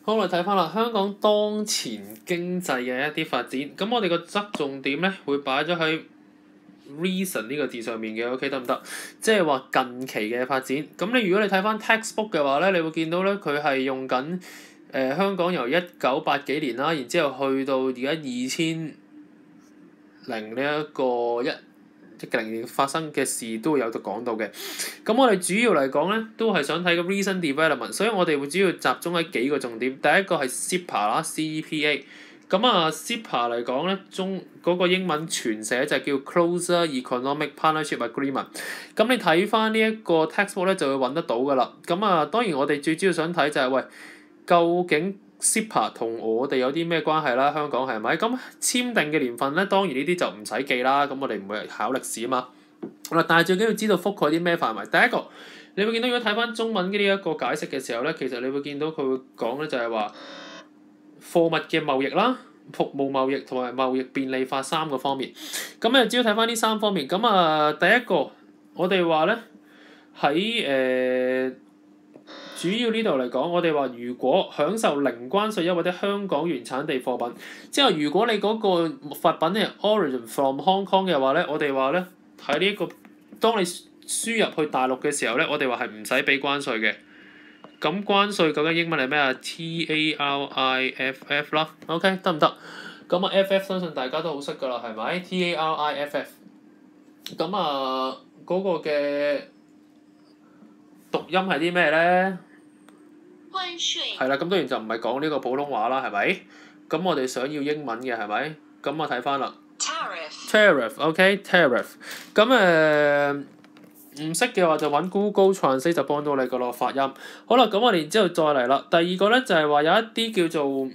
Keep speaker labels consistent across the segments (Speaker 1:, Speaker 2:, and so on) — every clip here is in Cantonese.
Speaker 1: 好，我哋睇翻啦，香港當前經濟嘅一啲發展，咁我哋個側重點咧會擺咗喺 recent 呢個字上面嘅 ，OK 得唔得？即係話近期嘅發展。咁如果你睇翻 textbook 嘅話咧，你會見到咧佢係用緊香港由1980幾年啦，然之後去到而家2000呢一個10年發生嘅事都會有度講到嘅。咁我哋主要嚟講咧，都係想睇個 recent development，所以我哋會主要集中喺幾個重點。第一個係 CEPA 啦 ，CEPA。咁CEPA 嚟講咧，嗰個英文全寫就係叫 Closer Economic Partnership Agreement。咁你睇翻呢一個 textbook 咧，就會揾得到㗎啦。咁當然我哋最主要想睇就係喂，究竟 CEPA 同我哋有啲咩關係啦？香港係咪？咁簽訂嘅年份咧，當然呢啲就唔使記啦。咁我哋唔會考歷史啊嘛。好啦，但係最緊要知道覆蓋啲咩範圍。第一個，你會見到如果睇翻中文嘅呢一個解釋嘅時候咧，其實你會見到佢會講咧就係話貨物嘅貿易啦、服務貿易同埋貿易便利化3個方面。咁只要睇翻呢3方面。咁第一個我哋話咧喺主要呢度嚟講，我哋話如果享受零關稅優惠的香港原產地貨品，即係如果你嗰個物品係 origin from Hong Kong 嘅話咧，我哋話咧喺呢一個當你輸入去大陸嘅時候咧，我哋話係唔使俾關稅嘅。咁關稅究竟英文係咩啊？TARIFF 啦 ，OK 得唔得？咁FF 相信大家都好識㗎啦，係咪？TARIFF。咁嗰個嘅讀音係啲咩咧？
Speaker 2: 關稅。
Speaker 1: 係啦，咁當然就唔係講呢個普通話啦，係咪？咁我哋想要英文嘅係咪？咁我睇翻啦。Tariff。OK，tariff。咁唔識嘅話就揾 Google Translate 就幫到你個咯發音。好啦，咁我哋然之後再嚟啦。第二個咧就係話有一啲叫做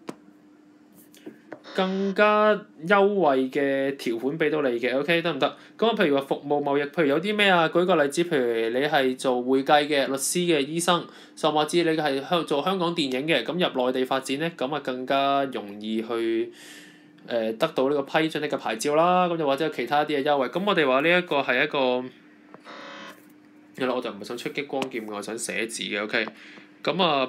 Speaker 1: 更加優惠嘅條款俾到你嘅 ，OK 得唔得？咁譬如話服務貿易，譬如有啲咩啊？舉個例子，譬如你係做會計嘅、律師嘅、醫生，甚至你係做香港電影嘅，咁入內地發展咧，咁更加容易去得到呢個批准呢個牌照啦。咁又或者有其他啲嘅優惠。咁我哋話呢一個係一個，我就唔係想出激光劍，我係想寫字嘅 ，OK。咁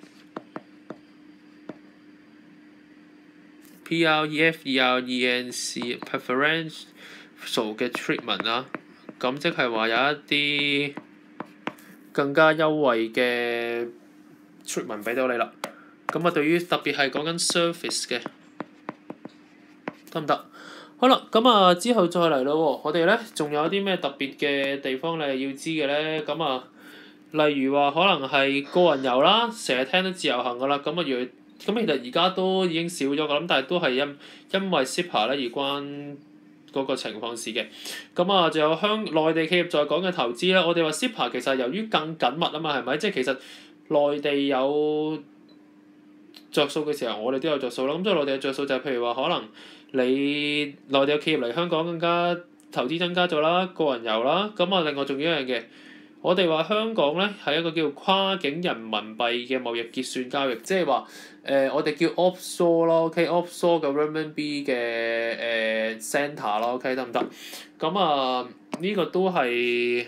Speaker 1: preference preferential 嘅 treatment 啦，咁即係話有一啲更加優惠嘅 treatment 俾到你啦。咁對於特別係講緊 service 嘅，得唔得？好啦，咁之後再嚟咯喎，我哋咧仲有啲咩特別嘅地方你係要知嘅咧？咁例如話可能係個人遊啦，成日聽到自由行㗎啦，咁其實而家都已經少咗㗎，咁但係都係因為 CEPA 咧而關嗰個情況事嘅。咁仲有內地企業在港嘅投資咧，我哋話 CEPA 其實由於更緊密啊嘛，係咪？即係其實內地有着數嘅時候，我哋都有着數啦。咁即係內地嘅着數就係譬如話可能你內地嘅企業嚟香港更加投資增加咗啦，個人遊啦。咁另外仲有一樣嘅。我哋話香港咧係一個叫跨境人民幣嘅貿易結算交易，即係話我哋叫 offshore 咯 ，OK，offshore 嘅 renminbi 嘅centre 咯 ，OK 得唔得？咁呢個都係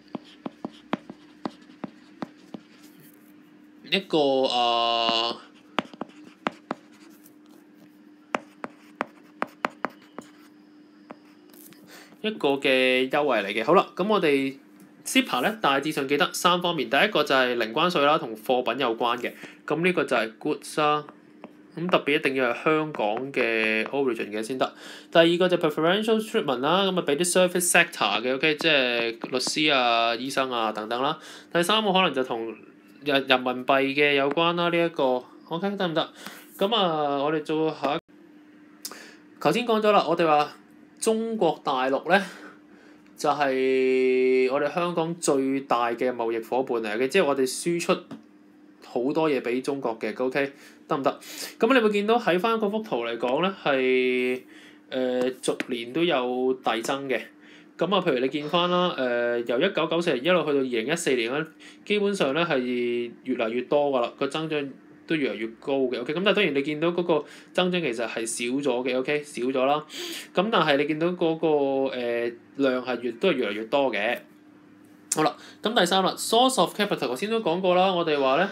Speaker 1: 一個一個嘅優惠嚟嘅。好啦，咁我哋CEPA 咧大致上記得3方面，第一個就係零關稅啦，同貨品有關嘅，咁呢個就係 goods 啦，咁特別一定要係香港嘅 origin 嘅先得。第二個就 preferential treatment 啦，咁俾啲 service sector 嘅 ，OK， 即係律師啊、醫生啊等等啦。第三個可能就同人民幣嘅有關啦，呢一個 OK 得唔得？咁我哋做下一個，頭先講咗啦，我哋話中國大陸咧。就係我哋香港最大嘅貿易伙伴嚟嘅，即係我哋輸出好多嘢俾中國嘅 ，OK 得唔得？咁你會見到喺翻嗰幅圖嚟講咧，係逐年都有遞增嘅。咁譬如你見翻啦，由1994年一路去到2014年咧，基本上咧係越嚟越多㗎啦，個增長都越嚟越高嘅 ，OK，咁但係當然你見到嗰個增長其實係少咗嘅 ，OK， 少咗啦。咁但係你見到嗰個量係都係越嚟越多嘅。好啦，咁第三啦 ，source of capital 頭先都講過啦，我哋話咧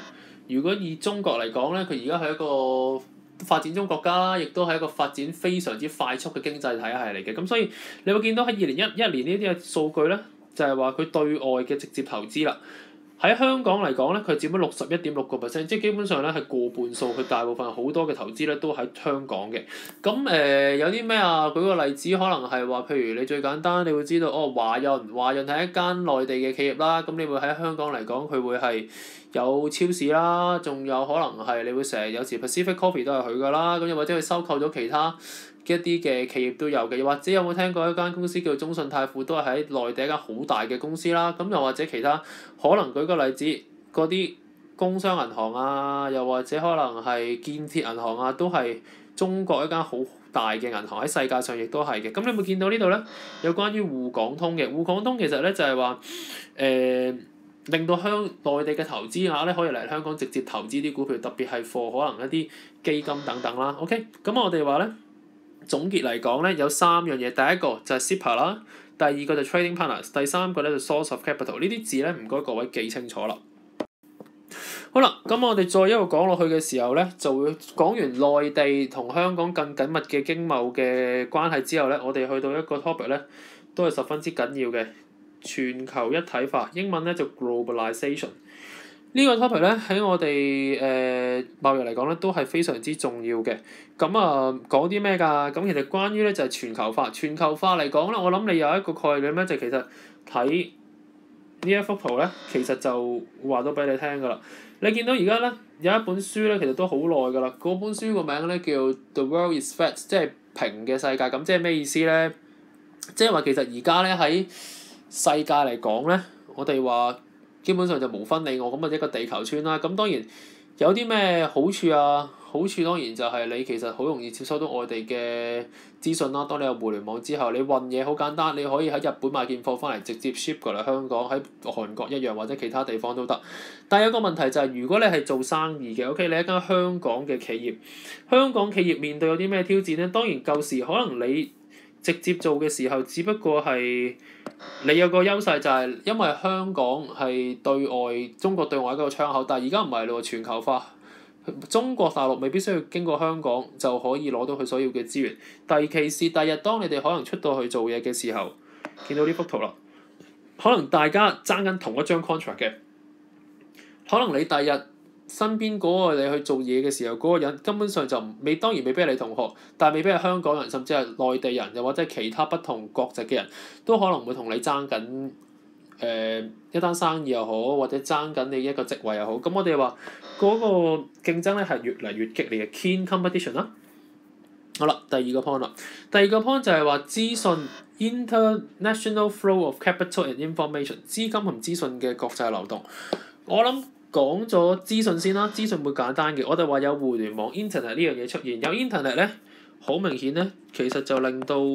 Speaker 1: 如果以中國嚟講咧，佢而家係一個發展中國家啦，亦都係一個發展非常之快速嘅經濟體系嚟嘅。咁所以你會見到喺2011年呢啲嘅數據咧，就係話佢對外嘅直接投資啦。喺香港嚟講咧，佢佔咗61.6%，即係基本上咧係過半數。佢大部分好多嘅投資咧都喺香港嘅。咁有啲咩啊？舉個例子，可能係話，譬如你最簡單，你會知道華潤係一間內地嘅企業啦。咁你會喺香港嚟講，佢會係有超市啦，仲有可能係你會成日有時 Pacific Coffee 都係佢㗎啦。咁又或者佢收購咗其他一啲嘅企業都有嘅，又或者有冇聽過一間公司叫中信泰富，都係喺內地一間好大嘅公司啦。咁又或者其他可能舉個例子，嗰啲工商銀行啊，又或者可能係建設銀行啊，都係中國一間好大嘅銀行，喺世界上亦都係嘅。咁你有冇見到呢度咧？有關於滬港通嘅，滬港通其實咧就係話令到內地嘅投資額咧可以嚟香港直接投資啲股票，特別係貨可能一啲基金等等啦。OK，咁我哋話咧。總結嚟講咧，有3樣嘢。第一個就係 SIPA 啦，第二個就 Trading Partners，第三個咧就 Source of Capital。呢啲字咧唔該各位記清楚啦。好啦，咁我哋再一路講落去嘅時候咧，就會講完內地同香港更緊密嘅經貿嘅關係之後咧，我哋去到一個 topic 咧，都係十分之緊要嘅全球一體化，英文咧就 globalization。呢個 topic 咧喺我哋貿易嚟講咧都係非常之重要嘅。咁講啲咩㗎？咁其實關於咧就係全球化。全球化嚟講咧，我諗你有一個概念咧，就其實睇呢一幅圖咧，其實就話到俾你聽㗎啦。你見到而家咧有一本書咧，其實都好耐㗎啦。嗰本書個名咧叫 The World is Flat， 即係平嘅世界。咁即係咩意思咧？即係話其實而家咧喺世界嚟講咧，我哋話。基本上就無分你我咁嘅一個地球村啦。咁當然有啲咩好處啊？好處當然就係你其實好容易接收到外地嘅資訊啦。當你有互聯網之後，你運嘢好簡單，你可以喺日本買件貨翻嚟直接 ship 過嚟香港，喺韓國一樣或者其他地方都得。但係有個問題就係，如果你係做生意嘅，OK，你一間香港嘅企業，香港企業面對有啲咩挑戰咧？當然舊時可能你直接做嘅時候，只不過係你有個優勢就係因為香港係對外中國對外一個窗口，但係而家唔係咯，全球化，中國大陸未必需要經過香港就可以攞到佢所要嘅資源。其次，第日當你哋可能出到去做嘢嘅時候，見到呢幅圖啦，可能大家爭緊同一張 contract 嘅，可能你第日身邊嗰個你去做嘢嘅時候，嗰個人根本上就當然未必係你同學，但係未必係香港人，甚至係內地人，又或者係其他不同國籍嘅人，都可能會同你爭緊一單生意又好，或者爭緊你一個職位又好。咁我哋話嗰個競爭咧係越嚟越激烈嘅 keen competition 啦。好啦，第二個 point 啦，第二個 point 就係話資訊 international flow of capital and information， 資金同資訊嘅國際流動。我諗。講咗資訊先啦，資訊會簡單嘅。我哋話有互聯網 internet 呢樣嘢出現，有 internet 咧，好明顯咧，其實就令到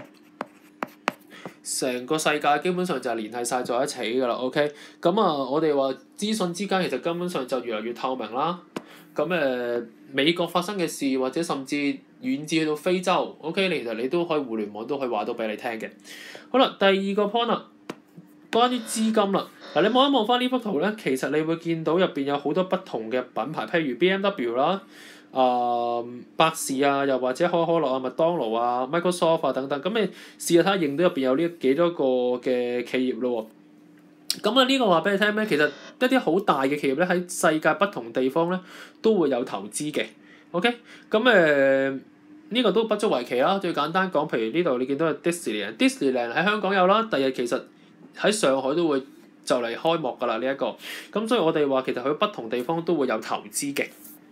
Speaker 1: 成個世界基本上就係聯繫晒在一起㗎啦。OK，咁我哋話資訊之間其實根本上就越嚟越透明啦。咁美國發生嘅事，或者甚至遠至去到非洲，OK，其實你都可以互聯網都可以話到俾你聽嘅。好啦，第二個 point 啦。關於資金啦，嗱你望一望翻呢幅圖咧，其實你會見到入邊有好多不同嘅品牌，譬如 BMW 啦、百事啊，又或者可口可樂啊、麥當勞啊、Microsoft 啊等等，咁你試下睇下認到入邊有呢幾多個嘅企業咯喎。咁呢個話俾你聽咩？其實一啲好大嘅企業咧，喺世界不同地方咧都會有投資嘅。OK，咁呢個都不足為奇啦。最簡單講，譬如呢度你見到係 Disneyland 喺香港有啦，第日其實喺上海都會就嚟開幕㗎啦，呢一個。咁所以我哋話其實佢不同地方都會有投資嘅。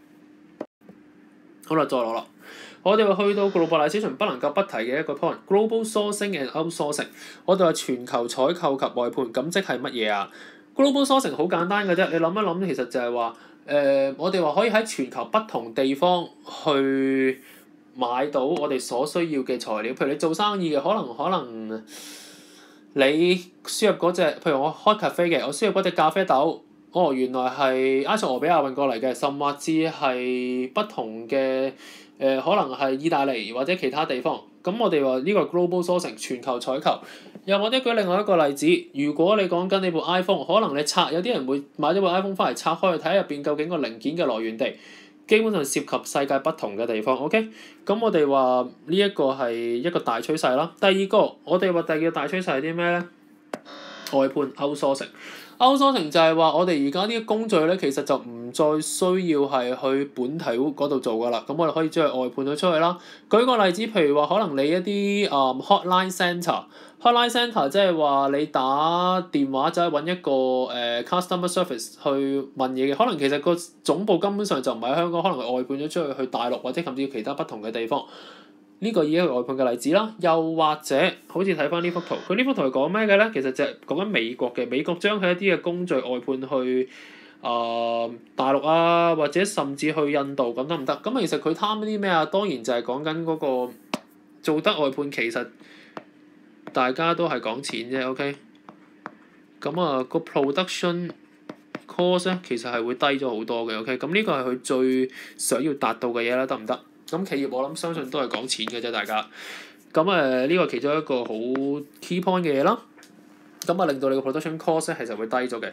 Speaker 1: 好啦，再落啦。我哋話去到 globalization 不能夠不提嘅一個 point，global sourcing and outsourcing。我哋話全球採購及外判，咁即係乜嘢啊？ global sourcing 好簡單嘅啫，你諗一諗，其實就係話我哋話可以喺全球不同地方去買到我哋所需要嘅材料。譬如你做生意嘅，可能你輸入嗰隻，譬如我開 cafe 嘅，我輸入嗰隻咖啡豆，原來係埃塞俄比亞運過嚟嘅，甚至係不同嘅可能係意大利或者其他地方。咁我哋話呢個 global sourcing 全球採購， 又或者舉另外一個例子，如果你講緊你部 iPhone，可能你有啲人會買咗部 iPhone 翻嚟拆開去睇下入邊究竟個零件嘅來源地，基本上涉及世界不同嘅地方。OK，咁我哋話呢一個係一個大趨勢啦。第二個，我哋話第二個大趨勢係啲咩咧？外判 outsourcing 就係話我哋而家啲工序咧，其實就唔再需要係去本體嗰度做噶啦，咁我哋可以將佢外判咗出去啦。舉個例子，譬如話可能你一啲hotline centre 即係話你打電話就係揾一個customer service 去問嘢嘅，可能其實個總部根本上就唔喺香港，可能係外判咗出去大陸或者甚至其他不同嘅地方。呢個已經係外判嘅例子啦，又或者好似睇翻呢幅圖，佢呢幅圖係講咩嘅咧？其實就係講緊美國嘅，美國將佢一啲嘅工序外判去大陸啊，或者甚至去印度咁得唔得？咁其實佢貪啲咩啊？當然就係講緊嗰個做得外判，其實大家都係講錢啫。OK，咁個 production cost 咧其實係會低咗好多嘅。OK，咁呢個係佢最想要達到嘅嘢啦，得唔得？咁企業我諗相信都係講錢嘅啫，大家。咁呢個其中一個好 key point 嘅嘢啦。咁令到你個 production cost 咧其實會低咗嘅。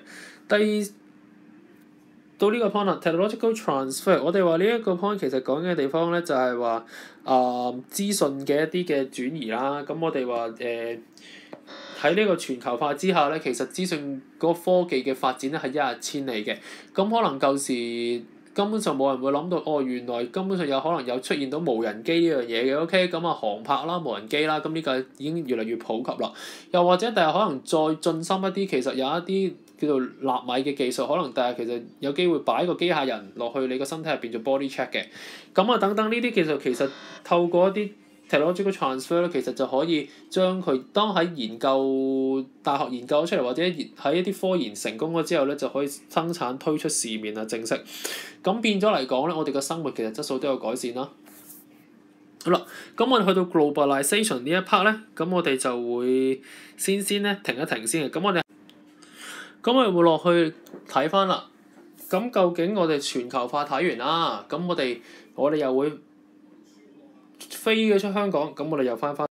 Speaker 1: 到呢個 point 啦 technological transfer， 我哋話呢一個 point 其實講嘅地方咧就係話資訊嘅一啲嘅轉移啦。咁我哋話喺呢個全球化之下咧，其實資訊嗰個科技嘅發展咧係一日千里嘅。咁可能舊時根本上冇人會諗到，原來根本上有可能有出現到無人機呢樣嘢嘅。OK，咁航拍啦、無人機啦，咁呢個已經越嚟越普及啦。又或者第日可能再進深一啲，其實有一啲叫做納米嘅技術，可能第日其實有機會擺個機械人落去你個身體入邊做 body check 嘅。咁等等呢啲技術其實透過一啲technological transfer 咧，其實就可以將佢當喺大學研究咗出嚟，或者喺一啲科研成功咗之後咧，就可以生產推出市面啊，正式。咁變咗嚟講咧，我哋嘅生活其實質素都有改善啦。好啦，咁我哋去到 globalization 呢一 part 咧，咁我哋就會先咧停一停先嘅。咁我哋會落去睇翻啦。咁究竟我哋全球化睇完啦，咁我哋又會飛咗出香港，咁我哋又翻。